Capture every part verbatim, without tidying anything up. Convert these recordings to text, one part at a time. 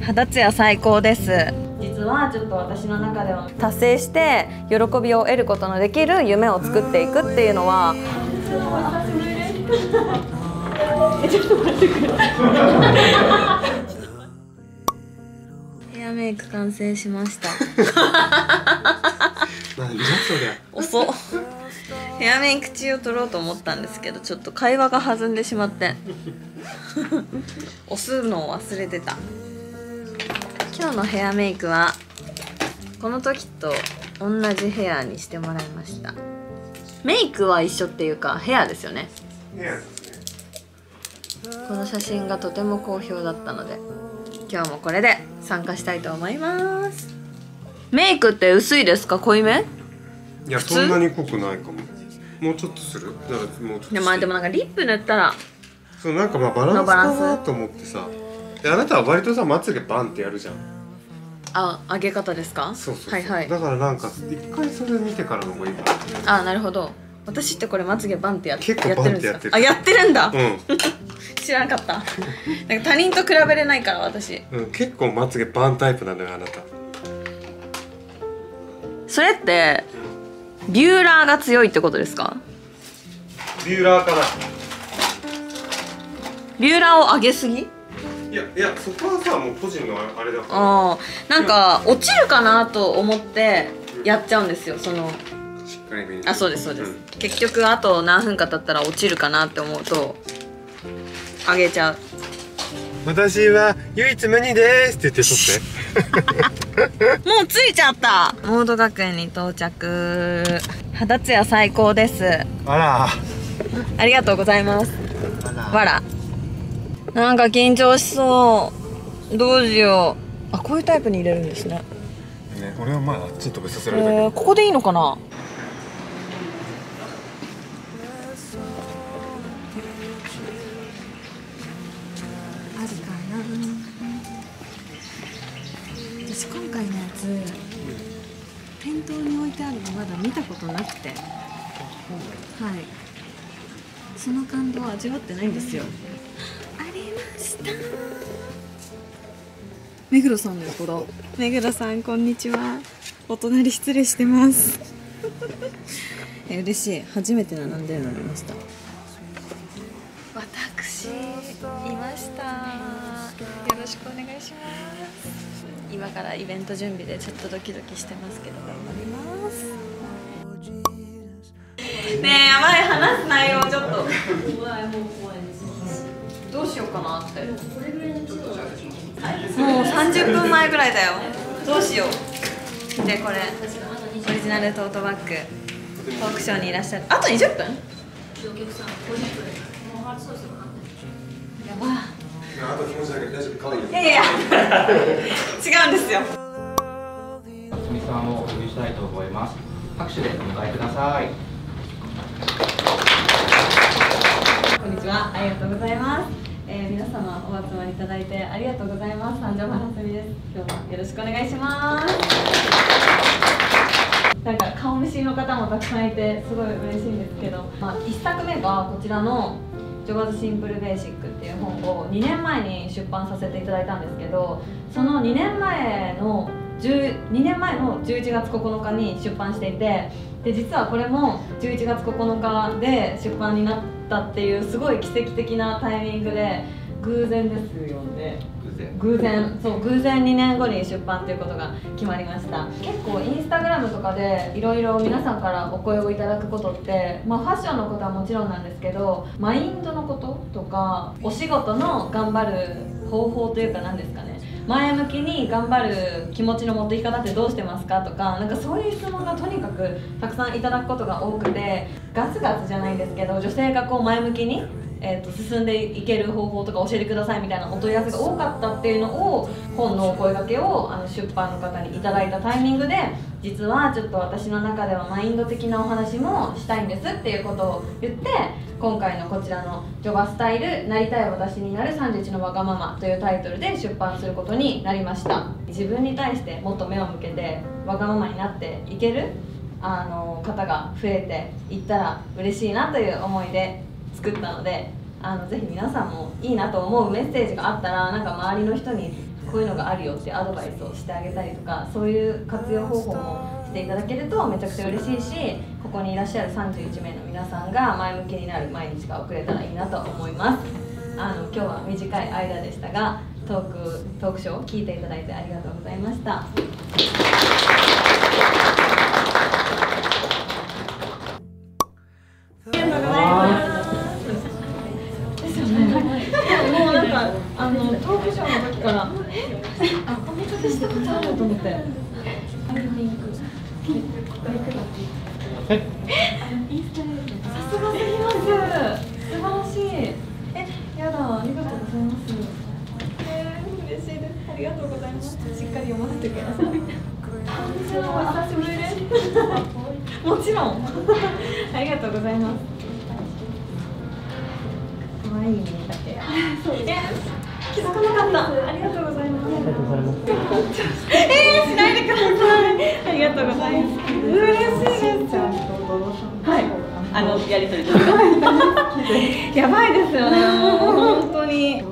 肌ツヤ最高です。実はちょっと私の中では達成して喜びを得ることのできる夢を作っていくっていうのはえ、ちょっと待ってくれヘアメイク完成しました何じゃそりゃ遅っ。ヘアメイク中を撮ろうと思ったんですけど、ちょっと会話が弾んでしまって押すのを忘れてた。今日のヘアメイクはこの時と同じヘアにしてもらいました。メイクは一緒っていうかヘアですよね。 ヘアですね。 この写真がとても好評だったので今日もこれで参加したいと思います。メイクって薄いですか、濃いめ？ いや、そんなに濃くないかも。もうちょっとする？だからもうちょっと。 でもでもなんかリップ塗ったらそうなんかまあバランスかなと思ってさ。であなたは割とさまつげバンってやるじゃん。 あ、上げ方ですか？ そうそうそう。 はいはい。 だからなんか一回それ見てからの方がいいかな。 あ、なるほど。私ってこれまつげバンってやって結構バンってやってる。 あ、やってるんだ。 うん。 知らなかった。なんか他人と比べれないから私。 うん、結構まつげバンタイプなんだよあなた。 それってビューラーが強いってことですか？ ビューラーかな。 ビューラーを上げすぎ？ いやいや、そこはさもう個人のあれだから。 ああ、なんか落ちるかなと思ってやっちゃうんですよ。そのしっかりめに。 あ、そうですそうです、 うん、 結局あと何分か経ったら落ちるかなって思うと上げちゃう。 私は唯一無二ですって言って撮ってもう着いちゃった。モード学園に到着。肌ツヤ最高です。 あらありがとうございます。 あらわら。なんか緊張しそう。どうしよう。あ、こういうタイプに入れるんですね。 ね、俺はまああっちに飛びさせえられたけど、 ー、ここでいいのかな。あるかな。私今回のやつ店頭に置いてあるのまだ見たことなくて、はい、その感動を味わってないんですよ。ありました。目黒さんの横だ。目黒さんこんにちは。お隣失礼してますえ、嬉しい。初めて並んでるの見ました。私いました。よろしくお願いします。今からイベント準備でちょっとドキドキしてますけど頑張ります。ねえ、やばい、話す内容ちょっとどうしようかなって。もうさんじゅっぷんまえぐらいだよ。どうしよう。でこれオリジナルトートバッグトークショーにいらっしゃる。あとにじゅっぷん。やばい。 あと気持ちだけ大丈夫、可愛いよ。 いやいや違うんですよ。 夏美さんをお呼びしたいと思います。拍手でお迎えください。 こんにちは、ありがとうございます。えー、皆様お集まりいただいてありがとうございます。三条真夏美です。今日もよろしくお願いします。なんか顔見知りの方もたくさんいてすごい嬉しいんですけど、まあ、いっさくめがこちらのジョバズシンプルベーシックっていう本をにねんまえに出版させていただいたんですけど、そのにねんまえのにねんまえのじゅういちがつここのかに出版していて、で実はこれもじゅういちがつここのかで出版になったっていうすごい奇跡的なタイミングで偶然ですよね。偶然そう偶然にねんごに出版ということが決まりました。結構インスタグラムとかでいろいろ皆さんからお声をいただくことって、まあ、ファッションのことはもちろんなんですけど、マインドのこととかお仕事の頑張る方法というか何ですかね、前向きに頑張る気持ちの持っていき方ってどうしてますかとか、なんかそういう質問がとにかくたくさんいただくことが多くて、ガツガツじゃないんですけど女性がこう前向きにえー、と進んでいける方法とか教えてくださいみたいなお問い合わせが多かったっていうのを本のお声掛けをあの出版の方にいただいたタイミングで、実はちょっと私の中ではマインド的なお話もしたいんですっていうことを言って、今回のこちらのジョバスタイルなりたい私になるさんじゅういちのわがままというタイトルで出版することになりました。自分に対してもっと目を向けてわがままになっていけるあの方が増えていったら嬉しいなという思いで作ったので、あのぜひ皆さんもいいなと思うメッセージがあったらなんか周りの人にこういうのがあるよっていうアドバイスをしてあげたりとか、そういう活用方法もしていただけるとめちゃくちゃ嬉しいし、ここにいらっしゃるさんじゅういちめいの皆さんが前向きになる毎日が送れたらいいなと思います。あの今日は短い間でしたが、トークトークショーを聞いていただいてありがとうございました。もうなんかあのトークショーの時からあ、お見かけしたことあると思って。さすがすぎます。素晴らしい。え、やだ、ありがとうございます。えー、嬉しいです。ありがとうございます。しっかり読ませてください。こんにちは、お久しぶりです。もちろん。ありがとうございます。可愛いねだけ。気づかなかった。ありがとうございます。えー、しないでください。ありがとうございます。嬉しいです。はい。あのやりとりですか。やばいですよね。もう本当に。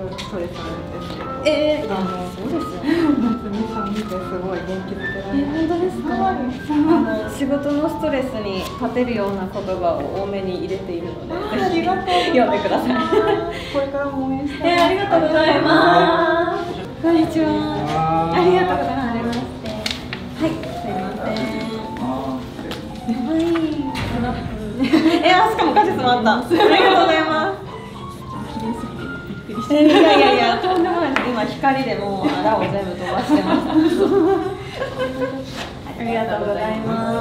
えー、あのそうですよね。夏美さん見てすごい元気づけられる。本当ですか。あの仕事のストレスに立てるような言葉を多めに入れているので、ぜひ読んでください。これからも応援したい。えー、ありがとうございます。こんにちは。ありがとうございます。はい、すいません。はい。えー、しかも果実もあった。ありがとうございます。いやいやいや、とんでもないです。今光でもうあらを全部飛ばしてます。ありがとうございます。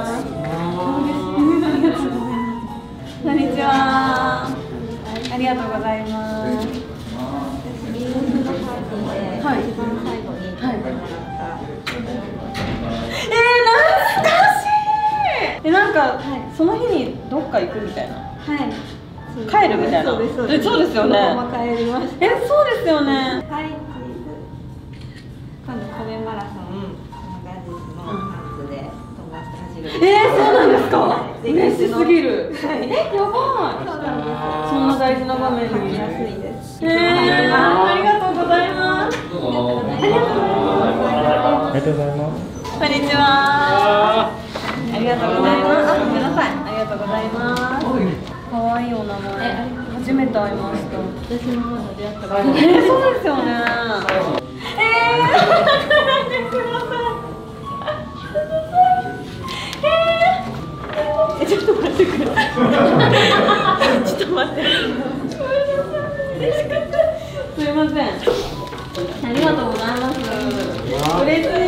こんにちは。ありがとうございます。はい。えー、懐かしい。え、なんかその日にどっか行くみたいな。はい。帰るみたいな。そうですそうです。そうですよね。帰りました。え、そうですよね。はい。今度コメマラソンガジスのパンツで飛ばして走る。えー、そうなんですか。嬉しすぎる。え、やばい。そんな大事な場面にやすいです。えー、ありがとうございます。ありがとうございます。ありがとうございます。こんにちは。ありがとうございます。ごめんなさい。ありがとうございます。可愛いお名前。初めて会いました。私もまだ出会ったばっかり。えー、そうですよね。えー、すみません。えー、ちょっと待ってください。ちょっと待って。嬉しかった。すみません。ありがとうございます。嬉しい。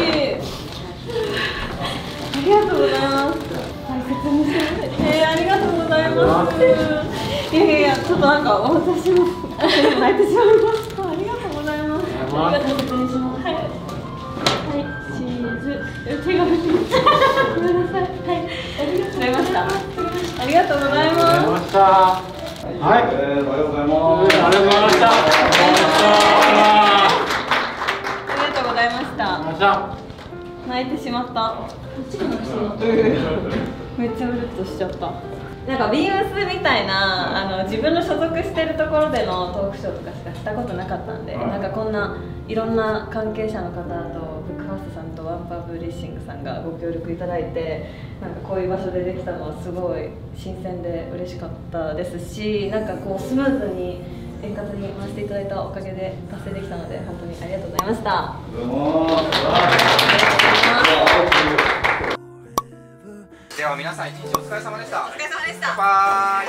ありがとうございます。大切にして。えー、ありがとうございます。いやいや、ちょっとなんか私も泣いてしまいました。ありがとうございます。ありがとうございます。はい。はい、チーズ。手が拭きました。ごめんなさい。はい。ありがとうございました。ありがとうございます。ありがとうございました。はい。おはようございます。ありがとうございました。ありがとうございました。泣いてしまった。めっちゃうるっとしちゃった。なんかビームスみたいなあの自分の所属してるところでのトークショーとかしかしたことなかったんで、なんかこんないろんな関係者の方とブックファーストさんとワンパブリッシングさんがご協力いただいて、なんかこういう場所でできたのはすごい新鮮で嬉しかったですし、なんかこうスムーズに円滑に回していただいたおかげで達成できたので本当にありがとうございました。 では皆さん一日お疲れ様でした。 お疲れ様でした。 乾杯。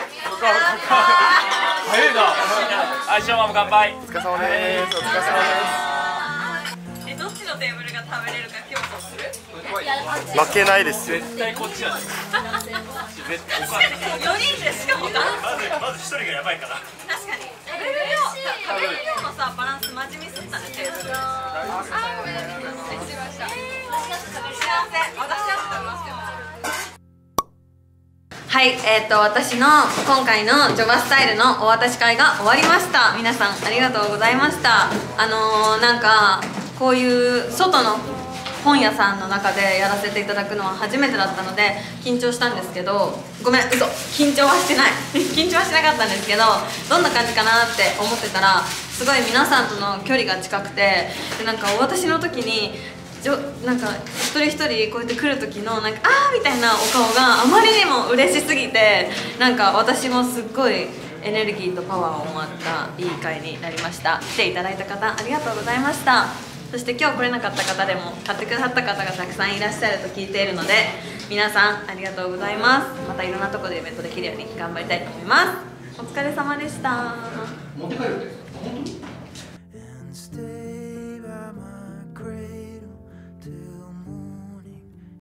早いな。はい、ショーマンも乾杯。 お疲れ様です。お疲れ様です。 え、どっちのテーブルが食べれるか競争する？ 負けないですよ。 絶対こっちやね。絶対。 よにんでしかもダンス。 まず一人がやばいから。 確かに。食べる量、食べる量のさバランスマジミスったねテーブル。あ、ごめんなさい。失礼しました。幸せ。私は食べますよ。はい、えー、と私の今回のジョバスタイルのお渡し会が終わりました。皆さんありがとうございました。あのー、なんかこういう外の本屋さんの中でやらせていただくのは初めてだったので緊張したんですけど、ごめん嘘緊張はしてない緊張はしなかったんですけど、どんな感じかなって思ってたらすごい皆さんとの距離が近くて、でなんかお渡しの時にじょなんか一人一人こうやって来る時のなんかあーみたいなお顔があまりにも嬉しすぎて、なんか私もすっごいエネルギーとパワーをもらったいい回になりました。来ていただいた方ありがとうございました。そして今日来れなかった方でも買ってくださった方がたくさんいらっしゃると聞いているので、皆さんありがとうございます。またいろんなところでイベントできるように頑張りたいと思います。お疲れ様でした。 持って帰るって本当に